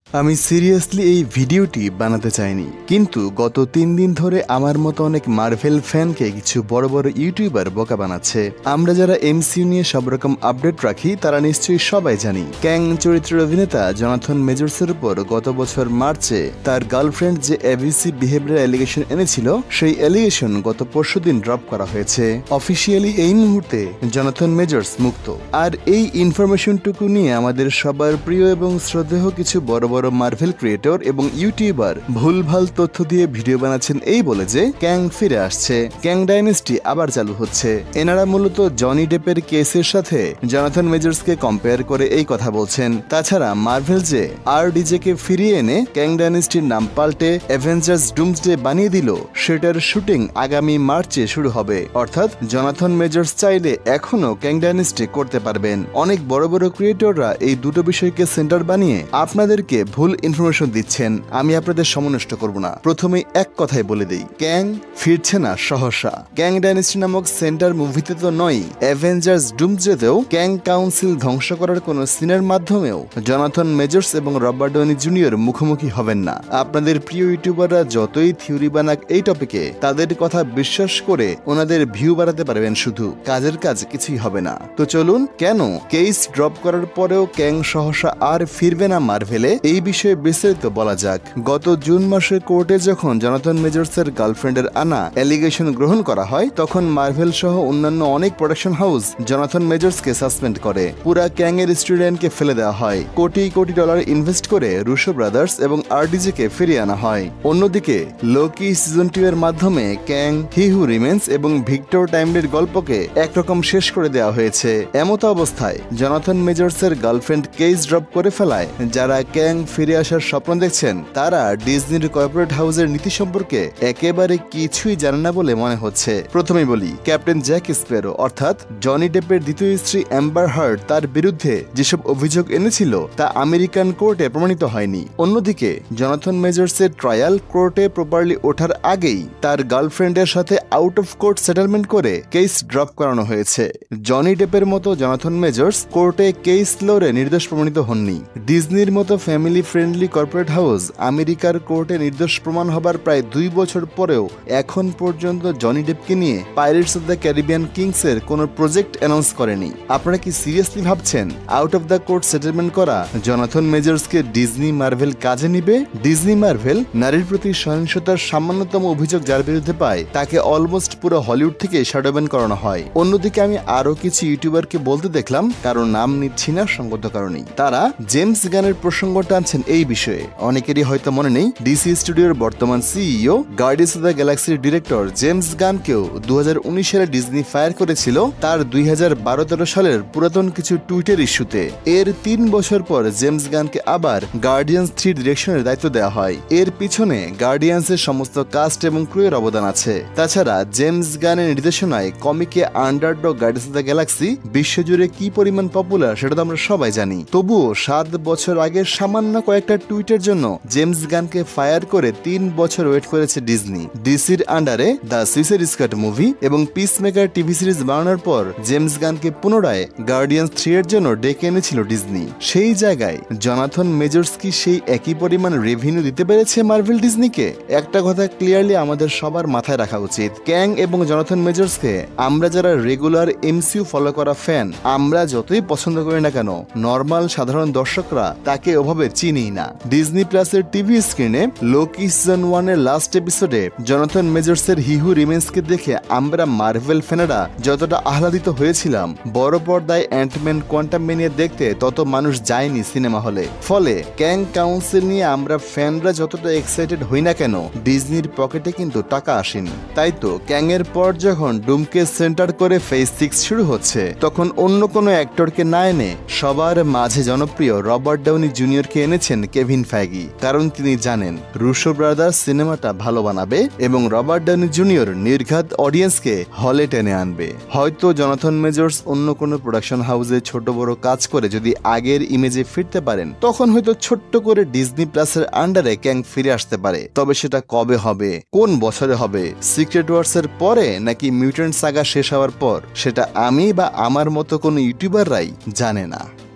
আমি সিরিয়াসলি এই ভিডিওটি বানাতে চাইনি, কিন্তু গত 3 দিন ধরে আমার মতো অনেক মার্ভেল ফ্যানকে কিছু বড় বড় ইউটিউবার বোকা বানাচ্ছে। আমরা যারা এমসিইউ নিয়ে সব রকম আপডেট রাখি তারা নিশ্চয়ই সবাই জানি ক্যাং চরিত্রের অভিনেতা জনাথন মেজর্সের উপর গত বছর মার্চে তার গার্লফ্রেন্ড যে এবিসি বিহেভিয়ার অ্যালিগেশন এনেছিল সেই অ্যালিগেশন গত পরশুদিন ড্রপ করা হয়েছে। অফিসিয়ালি এই মুহূর্তে জনাথন মেজর্স মুক্ত। আর এই ইনফরমেশনটুকু নিয়ে আমাদের সবার প্রিয় এবং শ্রদ্ধেয় কিছু বড় বড় মার্ভেল ক্রিয়েটর এবং ইউটিউবার ভুলভাল তথ্য দিয়ে ভিডিও বানাচ্ছেন এই বলে যে ক্যাং ফিরে আসছে, ক্যাং ডাইনেস্টি আবার চালু হচ্ছে। এনারা মূলত জনি ডেপের কেসের সাথে জনাথন মেজর্সকে কম্পেয়ার করে এই কথা বলছেন। তাছাড়া মার্ভেল যে RDJ কে ফিরিয়ে এনে ক্যাং ডাইনেস্টির নাম পাল্টে অ্যাভেঞ্জার্স ডুমসডে বানিয়ে দিল, সেটার শুটিং আগামী মার্চে শুরু হবে। অর্থাৎ জনাথন মেজর্স চাইলে এখনো ক্যাং ডাইনেস্টি করতে পারবেন। অনেক বড় বড় ক্রিয়েটররা এই দুটো বিষয়কে সেন্টার বানিয়ে আপনাদেরকে ভুল ইনফরমেশন দিচ্ছেন। আমি আপনাদের সময় নষ্ট করব না, প্রথমেই এক কথাই বলে দেই, ক্যাং ফিরছে না সহসা। ক্যাং ডাইনেস্টি নামক সেন্টার মুভিতে তো নয়, অ্যাভেঞ্জার্স ডুমসডেতেও ক্যাং কাউন্সিল ধ্বংস করার কোন সিনের মাধ্যমেও জনাথন মেজর্স এবং রবার্ট ডনি জুনিয়র মুখোমুখি হবেন না। আপনাদের প্রিয় ইউটিউবাররা যতই থিওরি বানাক এই টপিকে, তাদের কথা বিশ্বাস করে ওনাদের ভিউ বাড়াতে পারবেন, শুধু কাজের কাজ কিছুই হবে না। তো চলুন, কেন কেস ড্রপ করার পরেও ক্যাং সহসা আর ফিরবে না মার্ভেলে, এই বিষয়ে বিস্তারিত বলা যাক। গত জুন মাসে কোর্টে যখন জনাথন মেজর্সের গার্লফ্রেন্ডের আনা অ্যালিগেশন গ্রহণ করা হয়, তখন মার্ভেল সহ অন্যান্য অনেক প্রোডাকশন হাউস জনাথন মেজর্সকে সাসপেন্ড করে। পুরা ক্যাং এর স্টুডেন্টকে ফেলে দেওয়া হয়। কোটি কোটি ডলার ইনভেস্ট করে রুশো ব্রাদার্স এবং RDJ কে ফিরিয়ে আনা হয়। অন্যদিকে লোকি সিজন 2 এর মাধ্যমে ক্যাং, হি হু রিমেন্স এবং ভিক্টর টাইমলির গল্পকে একরকম শেষ করে দেওয়া হয়েছে। এমত অবস্থায় জনাথন মেজর্সের গার্লফ্রেন্ড কেস ড্রপ করে ফেলায় যারা ক্যাং ফিরে আসার স্বপ্ন দেখছেন তারা ডিজনির কর্পোরেট হাউসের নীতি সম্পর্কে একেবারে কিছুই জানে না বলে মনে হচ্ছে। প্রথমেই বলি, ক্যাপ্টেন জ্যাক স্প্যারো অর্থাৎ জনি ডেপের দ্বিতীয় স্ত্রী অ্যাম্বার হার্ড তার বিরুদ্ধে যেসব অভিযোগ এনেছিল তা আমেরিকান কোর্টে প্রমাণিত হয়নি। অন্যদিকে জনাথন মেজর্সের ট্রায়াল কোর্টে প্রপারলি ওঠার আগেই তার গার্লফ্রেন্ডের সাথে আউট অফ কোর্ট সেটেলমেন্ট করে কেস ড্রপ করানো হয়েছে। জনি ডেপের মতো জনাথন মেজর্স কোর্টে কেস লড়ে নির্দোষ প্রমাণিত হননি। ডিজনির মতো ফ্যামিলি ফ্রেন্ডলি কর্পোরেট হাউস আমেরিকার কোর্টে নির্দোষ প্রমাণ হবার প্রায় 2 বছর পরেও এখন পর্যন্ত জনি ডেপকে নিয়ে pirates of the Caribbean kings এর কোন প্রজেক্ট অ্যানাউন্স করেনি। আপনারা কি সিরিয়াসলি ভাবছেন out of the court settlement করা জনাথন মেজর্সকে ডিজনি মার্ভেল কাজে নিবে? ডিজনি মার্ভেল নারীর প্রতি সহিংসতার সামান্যতম অভিযোগ যার বিরুদ্ধে পায় তাকে অলমোস্ট পুরো হলিউড থেকে শ্যাডো ব্যান করানো হয়। অন্যদিকে আমি আরো কিছু ইউটিউবারকে বলতে দেখলাম, কারণ নাম নিচ্ছি না সঙ্গত কারণেই, তারা জেমস গানের প্রসঙ্গ টানছেন এই বিষয়ে। অনেকেরই হয়তো মনে নেই, ডিসি স্টুডিওর বর্তমান সিইও, গার্ডিয়ান্স অফ দ্য গ্যালাক্সির ডিরেক্টর জেমস গানকেও 2019 সালে ডিজনি ফায়ার করেছিল তার 2012-13 সালের পুরাতন কিছু টুইটের ইস্যুতে। এর 3 বছর পর জেমস গানকে আবার গার্ডিয়ান্স 3 ডিরেকশনের দায়িত্ব দেওয়া হয়। এর পিছনে গার্ডিয়ান্সের সমস্ত কাস্ট এবং ক্রুয়ের অবদান আছে। তাছাড়া জেমস গানের নির্দেশনায় কমিকে underdog guardians of the galaxy বিশ্বজুড়ে কি পরিমাণ পপুলার সেটা তো আমরা সবাই জানি। তবুও 7 বছর আগের সামান্য কয়েকটা টুইটের জন্য জেমস গানকে ফায়ার করে 3 বছর ওয়েট করেছে ডিজনি। ডিসির আন্ডারে দ্য সুইসাইড স্কোয়াড মুভি এবং পিসমেকার টিভি সিরিজ বানানোর পর জেমস গানকে পুনরায় গার্ডিয়ান্স 3 এর জন্য ডেকে এনেছিল ডিজনি। সেই জায়গায় জনাথন মেজর্স কি সেই একই পরিমাণ রেভিনিউ দিতে পেরেছে মার্ভেল ডিজনিকে? একটা কথা ক্লিয়ারলি আমাদের সবার মাথায় রাখা উচিত, ক্যাং এবং জনাথন মেজর্সকে আমরা যারা রেগুলার এমসিইউ ফলো করা ফ্যান, আমরা যতই পছন্দ করি না কেন, নর্মাল সাধারণ দর্শকরা তাকে ওভাবে চিনি না। ডিজনি প্লাসের টিভি স্ক্রিনে লোকি সিজন 1 এর লাস্ট এপিসোডে জনাথন মেজর্সের হি হু রিমেন্সকে দেখে আমরা মার্ভেল ফ্যানেরা যতটা আহ্লাদিত হয়েছিলাম, বড় পর্দায় অ্যান্টম্যান কোয়ান্টামেনিয়া দেখতে তত মানুষ যায়নি সিনেমা হলে। ফলে ক্যাং কাউন্সিল নিয়ে আমরা ফ্যানরা যতটা এক্সাইটেড হই না কেন, ডিজনির পকেটে কিন্তু টাকা আসেনি। তাই তো ক্যাং এর পর যখন ডুমকে সেন্টার করে ফেজ 6 শুরু হচ্ছে, তখন অন্য কোনো অ্যাক্টরকে না এনে সবার মাঝে জনপ্রিয় রবার্ট ডাউনি জুনিয়রকে এনেছেন কেভিন ফ্যাগি। কারণ তিনি জানেন রুশো ব্রাদার্স সিনেমাটা ভালো বানাবে এবং রবার্ট ডাউনি জুনিয়র নির্ঘাত অডিয়েন্সকে হলে টেনে আনবে। হয়তো জনাথন মেজর্স অন্য কোনো প্রোডাকশন হাউসে ছোট বড় কাজ করে যদি আগের ইমেজে ফিরতে পারেন, তখন হয়তো ছোট্ট করে ডিজনি প্লাসের আন্ডারে ক্যাং ফিরে আসতে পারে। তবে সেটা কবে হবে, কোন বছরে হবে, সিক্রেট ওয়ার্স এর পরে নাকি মিউট্যান্ট সাগা শেষ হওয়ার পর, সেটা আমি বা আমার মতো কোনো ইউটিউবাররাই জানে না।